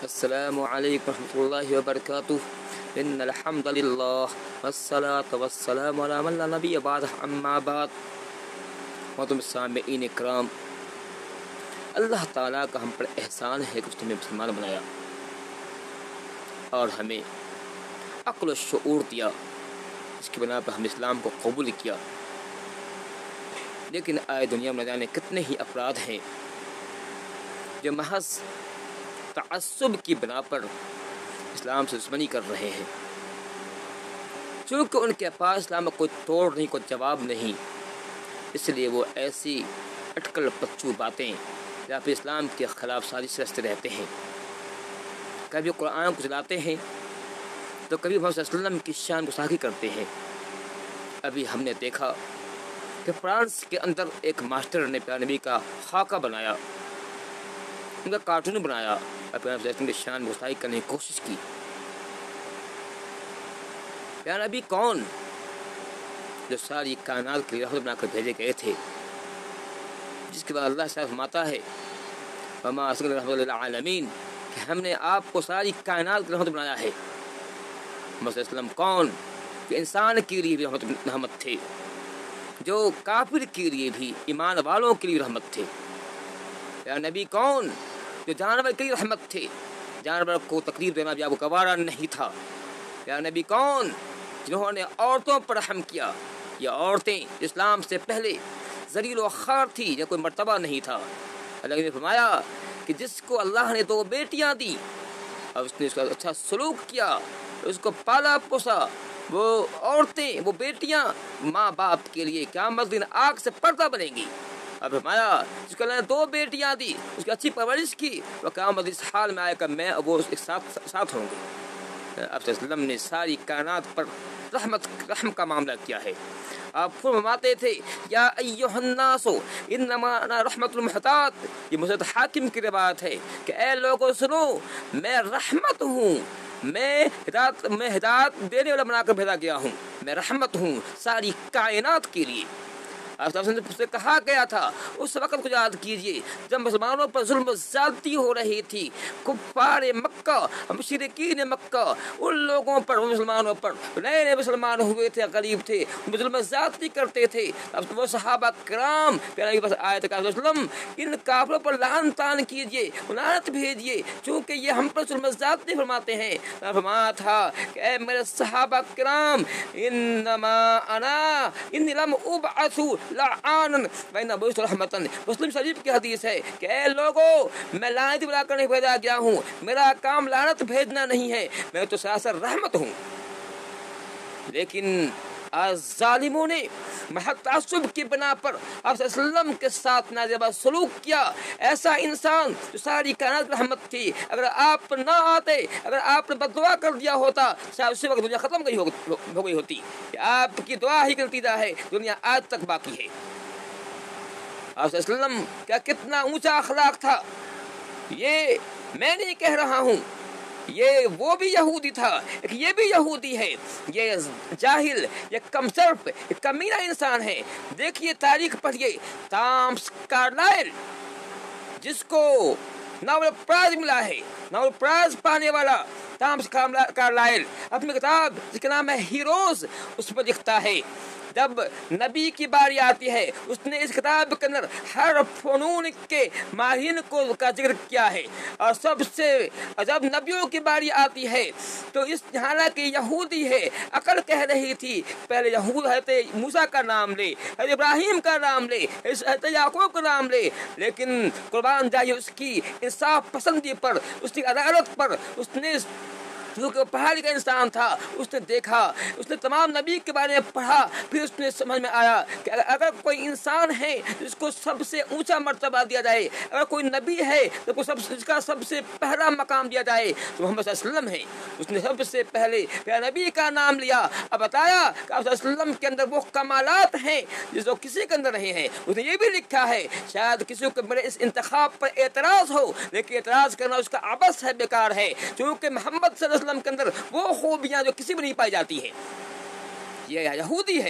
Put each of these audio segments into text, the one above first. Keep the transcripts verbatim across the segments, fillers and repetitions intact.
السلام علیکم ورحمۃ اللہ وبرکاتہ ان الحمد للہ والصلاة والسلام علی من لا نبی بعد اما بعد محترم سامعین اکرام، اللہ تعالیٰ کا ہم پر احسان ہے کہ اس نے ہمیں مسلمان بنایا اور ہمیں عقل و شعور دیا، اس کی بنا پر ہم اسلام کو قبول کیا۔ لیکن آئے دنیا میں نہ جانے کتنے ہی افراد ہیں جو محض تعصب کی بنا پر اسلام سے دشمنی کر رہے ہیں، چونکہ ان کے پاس اسلام میں کوئی توڑ نہیں، کوئی جواب نہیں، اس لیے وہ ایسی اٹکل پچو باتیں یا پھر اسلام کے خلاف سازش رچتے رہتے ہیں۔ کبھی قرآن کو چلاتے ہیں تو کبھی محمد صلی اللہ علیہ وسلم کی شان گستاخی کرتے ہیں۔ ابھی ہم نے دیکھا کہ فرانس کے اندر ایک ماسٹر نے پیارے نبی کا خاکہ بنایا، ان کا کارٹون بنایا اور پیارے نبی کی شان گستاخی کرنے کی کوشش کی۔ پیارے نبی کون جو ساری کائنات کے لیے رحمت بنا کر بھیجے گئے تھے، جس کے بعد اللہ صاحب فرماتا ہے وما ارسلنا رحمۃ للعالمین کہ ہم نے آپ کو ساری کائنات کی رحمت بنایا ہے۔ محمد صلی اللہ علیہ وسلم کون کہ انسان کے لیے بھی رحمت رحمت تھے، جو کافر کے لیے بھی ایمان والوں کے لیے رحمت تھے۔ یا نبی کون جو جانور کے لیے رحمت تھے، جانور کو تکلیف دینا بھی آپ کو گوارا نہیں تھا۔ یا نبی کون جنہوں نے عورتوں پر رحم کیا، یا عورتیں اسلام سے پہلے ذلیل و خوار تھی، یا کوئی مرتبہ نہیں تھا۔ اللہ نے فرمایا کہ جس کو اللہ نے دو بیٹیاں دی اور اس نے اس کا اچھا سلوک کیا، اس کو پالا پوسا، وہ عورتیں وہ بیٹیاں ماں باپ کے لیے قیامت دن آگ سے پردہ بنیں گی۔ اب فرمایا جس کو اللہ نے دو بیٹیاں دی، اس کی اچھی پرورش کی، وہ قیامت اس حال میں آئے گا میں وہ ایک ساتھ ساتھ ہوں گے۔ آپ صلی اللہ علیہ وسلم نے ساری کائنات پر رحمت رحم کا معاملہ کیا ہے۔ آپ فرماتے تھے یا ایھا الناس انما انا رحمت المحتاط، یہ مسند حاکم کی روایت ہے کہ اے لوگوں سنو، میں رحمت ہوں، میں ہدایت میں ہدایت دینے والا بنا کر بھیجا گیا ہوں، میں رحمت ہوں ساری کائنات کے لیے۔ آپ صلی اللہ علیہ وسلم سے کہا گیا تھا، اس وقت کو یاد کیجئے جب مسلمانوں پر ظلم و زیادتی ہو رہی تھی، کفار مکہ، مشرکین مکہ، ان لوگوں پر، مسلمانوں پر، نئے نئے مسلمان ہوئے تھے، غریب تھے، ان ظلم و زیادتی کرتے تھے۔ اب وہ صحابہ کرام پیارے نبی آئے تھے کہ وسلم ان کافروں پر لعنت تان کیجئے، لعنت بھیجئے، چونکہ یہ ہم پر ظلم و زیادتی فرماتے ہیں۔ فرمایا تھا کہ اے میرے صحابہ کرام، انما انا انی لم ابعث لعانا وان بعثت رحمتا، مسلم شریف کی حدیث ہے کہ اے لوگوں، میں لعنت بنا کر نہیں بھیجا گیا ہوں، میرا کام لعنت بھیجنا نہیں ہے، میں تو سراسر رحمت ہوں۔ لیکن آج ظالموں نے محض تعصب کی بنا پر آپ صلی اللہ علیہ وسلم کے ساتھ ناجائز سلوک کیا۔ ایسا انسان جو ساری کائنات رحمت تھی، اگر آپ نہ آتے، اگر آپ نے بد دعا کر دیا ہوتا، شاید اسی وقت دنیا ختم گئی ہو گئی ہوتی۔ کہ آپ کی دعا ہی کا نتیجہ ہے دنیا آج تک باقی ہے۔ آپ صلی اللہ علیہ وسلم کا کتنا اونچا اخلاق تھا، یہ میں نہیں کہہ رہا ہوں، یہ وہ بھی یہودی تھا، ایک یہ بھی یہودی ہے، یہ جاہل، یہ کم صرف، یہ کمینہ انسان ہے۔ دیکھیے تاریخ پڑھیے، تامس کارلائل جس کو نوبل پرائز ملا ہے، نوبل پرائز پانے والا تامس کارلائل اپنی کتاب جس کا نام ہے ہیروز، اس پر لکھتا ہے جب نبی کی باری آتی ہے، اس نے اس کتاب کے اندر ہر فنون کے ماہرین کو کا ذکر کیا ہے، اور سب سے جب نبیوں کی باری آتی ہے تو اس حالانکہ یہودی ہے، عقل کہہ رہی تھی پہلے یہود حضرت موسیٰ کا نام لے، حضرت ابراہیم کا نام لے، حضرت یعقوب کا نام لے، لیکن قربان جائیے اس کی انصاف پسندی پر، اس کی عدالت پر، اس نے کیونکہ وہ پہاڑی کا انسان تھا، اس نے دیکھا، اس نے تمام نبی کے بارے میں پڑھا، پھر اس نے سمجھ میں آیا کہ اگر کوئی انسان ہے جس کو سب سے اونچا مرتبہ دیا جائے، اگر کوئی نبی ہے تو کو سب جس کا سب سے پہلا مقام دیا جائے تو محمد صلی اللہ علیہ وسلم ہے۔ اس نے سب سے پہلے پیارے نبی کا نام لیا، اب بتایا کہ آپ صلی اللہ علیہ وسلم کے اندر وہ کمالات ہیں جس کو کسی کے اندر نہیں ہے۔ اس نے یہ بھی لکھا ہے شاید کسی کو میرے اس انتخاب پر اعتراض ہو، لیکن اعتراض کرنا اس کا عبث ہے، بیکار ہے، کیونکہ محمد صلی اللہ علیہ وسلم کے اندر وہ خوبیاں جو کسی میں نہیں پائی جاتی ہیں۔ یہ یہودی ہے،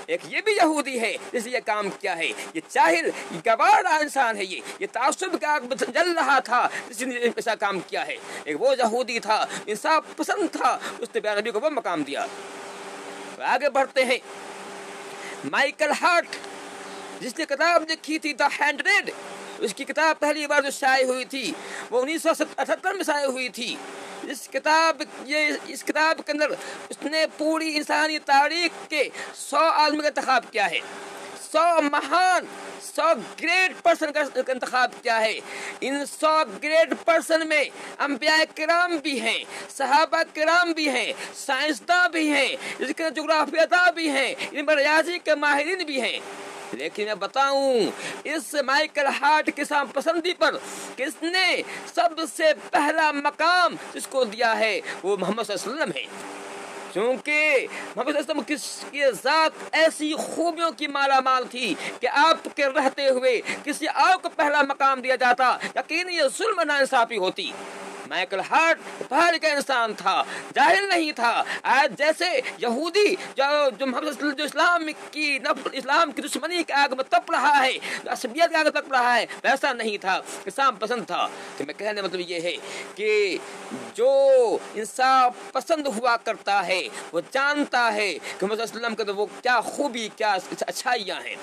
ایک یہ بھی یہودی ہے جس نے یہ کام کیا ہے، یہ جاہل گوارا انسان ہے، یہ یہ تعصب کا آگ جل رہا تھا جس نے ایسا کام کیا ہے۔ ایک وہ یہودی تھا، انصاف پسند تھا، اس نے پیارے نبی کو وہ مقام دیا۔ آگے بڑھتے ہیں، مائیکل ہارٹ جس نے کتاب لکھی تھی دا ہنڈریڈ، اس کی کتاب پہلی بار جو شائع ہوئی تھی وہ انیس سو اٹھہتر میں شائع ہوئی تھی۔ اس کتاب یہ اس کتاب کے اندر اس نے پوری انسانی تاریخ کے سو عالم کا انتخاب کیا ہے، سو مہان سو گریٹ پرسن کا انتخاب کیا ہے۔ ان سو گریٹ پرسن میں انبیاء کرام بھی ہیں، صحابہ کرام بھی ہیں، سائنسداں بھی ہیں، اس کے جغرافیہ داں بھی ہیں، ان میں ریاضی کے ماہرین بھی ہیں۔ لیکن میں بتاؤں اس مائیکل ہارٹ کی سام پسندی پر کس نے سب سے پہلا مقام جس کو دیا ہے وہ محمد صلی اللہ علیہ وسلم ہے، کیونکہ محمد صلی اللہ علیہ وسلم کی ذات ایسی خوبیوں کی مالا مال تھی کہ آپ کے رہتے ہوئے کسی اور کو پہلا مقام دیا جاتا یقیناً یہ ظلم ناانصافی ہوتی۔ مائیکل ہارٹ باہر کا انسان تھا، جاہل نہیں تھا، آج جیسے یہودی جو جو محمد جو اسلام کی اسلام کی دشمنی کے آگ میں تپ رہا ہے، جو عصبیت کے آگ میں تپ رہا ہے، ویسا نہیں تھا، اسلام پسند تھا۔ تو میں کہنے مطلب یہ ہے کہ جو انصاف پسند ہوا کرتا ہے وہ جانتا ہے کہ محمد صلی اللہ علیہ وسلم کے وہ کیا خوبی کیا اچھائیاں ہیں۔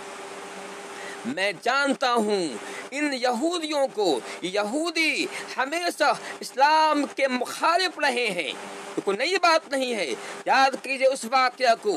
میں جانتا ہوں ان یہودیوں کو، یہودی ہمیشہ اسلام کے مخالف رہے ہیں، کوئی نئی بات نہیں ہے۔ یاد کیجئے اس واقعہ کو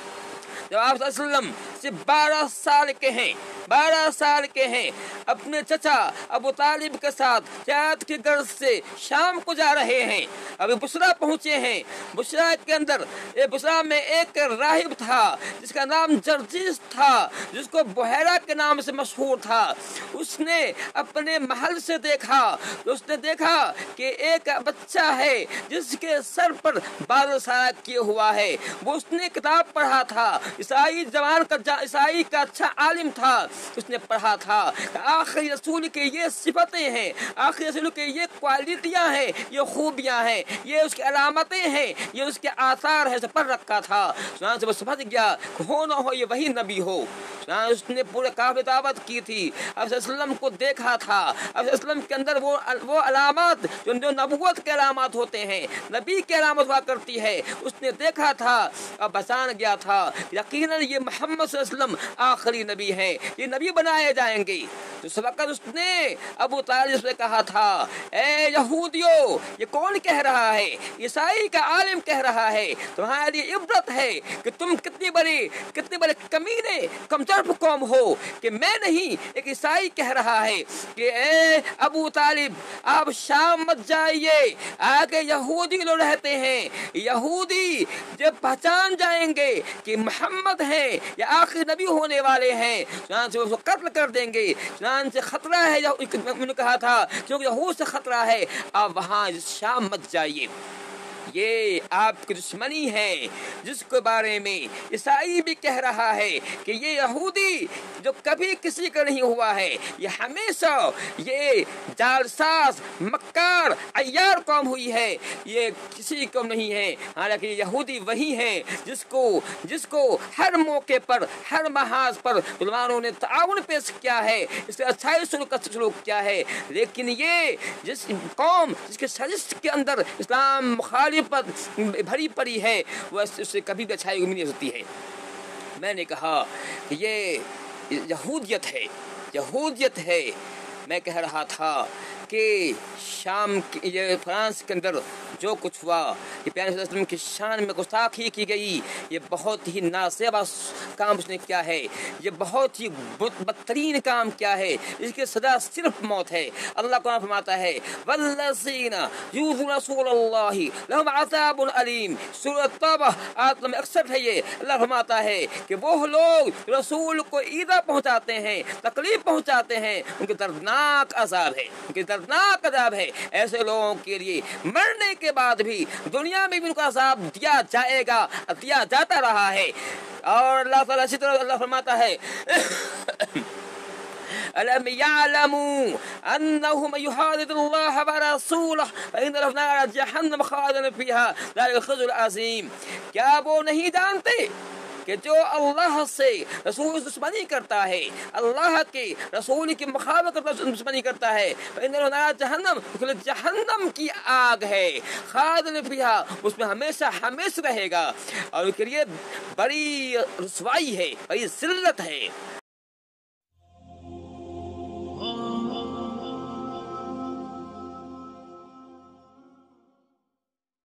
جب آپ صلی اللہ علیہ وسلم صرف بارہ سال کے ہیں، بارہ سال کے ہیں، اپنے چچا ابو طالب کے ساتھ جہاد کی غرض سے شام کو جا رہے ہیں، ابھی بصرہ پہنچے ہیں۔ بصرہ کے اندر بصرہ میں ایک راہب تھا جس کا نام جرجیس تھا، جس کو بحیرہ کے نام سے مشہور تھا۔ اس نے اپنے محل سے دیکھا، اس نے دیکھا کہ ایک بچہ ہے جس کے سر پر بادل سایہ کیے ہوا ہے۔ وہ اس نے کتاب پڑھا تھا، عیسائی زبان کا عیسائی کا اچھا عالم تھا، اس نے پڑھا تھا کہ آخری رسول کے یہ صفتیں ہیں، آخری رسول کے یہ کوالٹیاں ہیں، یہ خوبیاں ہیں، یہ اس کی علامتیں ہیں، یہ اس کے آثار ہیں، اسے پڑھ رکھا تھا۔ چنانچہ وہ سمجھ گیا کہ ہو نہ ہو یہ وہی نبی ہو۔ اس نے پورے کعبے دعوت کی تھی، اب صلی اللہ علیہ وسلم کو دیکھا تھا، اب صلی اللہ علیہ وسلم کے اندر وہ وہ علامات جو نبوت کے علامات ہوتے ہیں، نبی کی علامت ہوا کرتی ہے، اس نے دیکھا تھا، اب پہچان گیا تھا یقیناً یہ محمد صلی اللہ علیہ وسلم آخری نبی ہے، یہ نبی بنائے جائیں گے۔ تو اس وقت اس نے ابو طالب سے کہا تھا، اے یہودیو یہ کون کہہ رہا ہے؟ عیسائی کا عالم کہہ رہا ہے، تمہارے لیے عبرت ہے کہ تم کتنی بڑی کتنے بڑے کمینے کمترف قوم ہو کہ میں نہیں، ایک عیسائی کہہ رہا ہے کہ اے ابو طالب آپ شام مت جائیے، آگے یہودی لوگ رہتے ہیں، یہودی جب پہچان جائیں گے کہ محمد ہیں یا آخری نبی ہونے والے ہیں چنانچہ اس کو قتل کر دیں گے۔ چنانچہ خطرہ ہے، میں نے کہا تھا کیونکہ یہود سے خطرہ ہے، آپ وہاں شام مت جائیے، یہ آپ کی دشمنی ہے، جس کے بارے میں عیسائی بھی کہہ رہا ہے کہ یہ یہودی جو کبھی کسی کا نہیں ہوا ہے، یہ ہمیشہ یہ جالساز مکار عیار قوم ہوئی ہے، یہ کسی کو نہیں ہے۔ حالانکہ یہودی وہی ہیں جس کو جس کو ہر موقع پر ہر محاذ پر مسلمانوں نے تعاون پیش کیا ہے، اس سے اچھائی سلوک کا سلوک کیا ہے۔ لیکن یہ جس قوم جس کے سرشت کے اندر اسلام مخالف بھری پڑی ہے وہ اس سے کبھی بھی اچھائی امید نہیں ہوتی ہے۔ میں نے کہا کہ یہ یہودیت ہے، یہودیت ہے۔ میں کہہ رہا تھا کہ شام یہ فرانس کے اندر جو کچھ ہوا، یہ پیارے صلی اللہ علیہ وسلم کی شان میں گستاخی کی گئی، یہ بہت ہی ناسیبہ کام اس نے کیا ہے، یہ بہت ہی بدترین کام کیا ہے، اس کی سزا صرف موت ہے۔ اللہ قرآن فرماتا ہے والذین یؤذون رسول اللہ لہم عذاب علیم، سورۃ توبہ آیت نمبر اکسٹھ ہے یہ۔ اللہ فرماتا ہے کہ وہ لوگ رسول کو ایذا پہنچاتے ہیں، تکلیف پہنچاتے ہیں، ان کے دردناک عذاب ہے، ان کے دردناک عذاب ہے۔ ایسے لوگوں کے لیے مرنے کے بعد بھی دنیا میں بھی ان کو عذاب دیا جائے گا، دیا جاتا رہا ہے۔ اور اللہ تعالیٰ اسی طرح اللہ فرماتا ہے أَلَمْ يَعْلَمُوا أَنَّهُ مَن يُحَادِدِ اللَّهَ وَرَسُولَهُ فَإِنَّ لَهُ نَارَ جَهَنَّمَ خَالِدًا فِيهَا ذَلِكَ الْخِزْيُ الْعَظِيمُ۔ کیا وہ نہیں جانتے کہ جو اللہ سے رسول سے دشمنی کرتا ہے، اللہ کے رسول کی مخالفت کرتا ہے، دشمنی کرتا ہے، فإنه نار جہنم، جہنم کی آگ ہے، خالدین فیہا، اس میں ہمیشہ ہمیشہ رہے گا، اور ان کے لیے بڑی رسوائی ہے، بڑی ذلت ہے۔